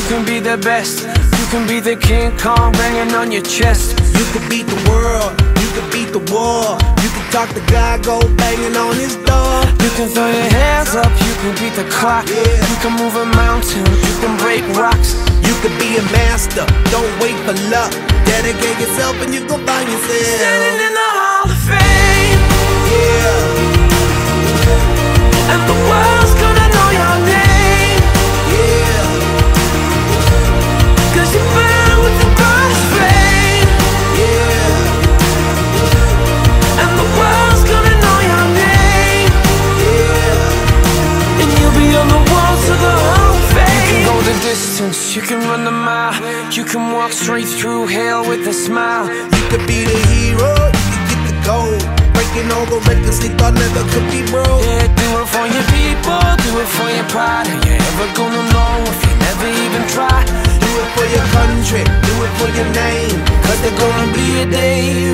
can be the best. You can be the King Kong banging on your chest. You can beat the world, you can beat the war. You can talk to God, go banging on his door. You can throw your hands up, you can beat the clock. You can move a mountain, you can break rocks. You can be a master, don't wait for luck. Dedicate yourself and you gon' find yourself standing in the Hall of Fame. Yeah. And the world's gonna know your name. Yeah. 'Cause you burn with the brightest flame. Yeah. And the world's gonna know your name. Yeah. And you'll be on the walls of the Hall of Fame. You can go the distance, you can run the mile. You can walk straight through hell with a smile. You could be the hero, you can get the gold. Breaking all the records they thought never could be broke. Yeah, do it for your people, do it for your pride. Are you ever gonna know if you never even try? Do it for your country, do it for your name. 'Cause there's gonna be a day